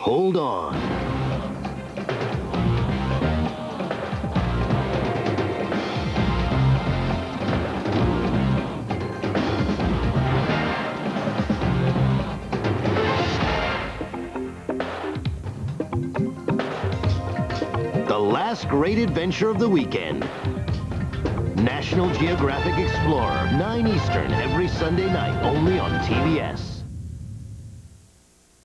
Hold on. The last great adventure of the weekend. National Geographic Explorer, 9 Eastern, every Sunday night, only on TBS.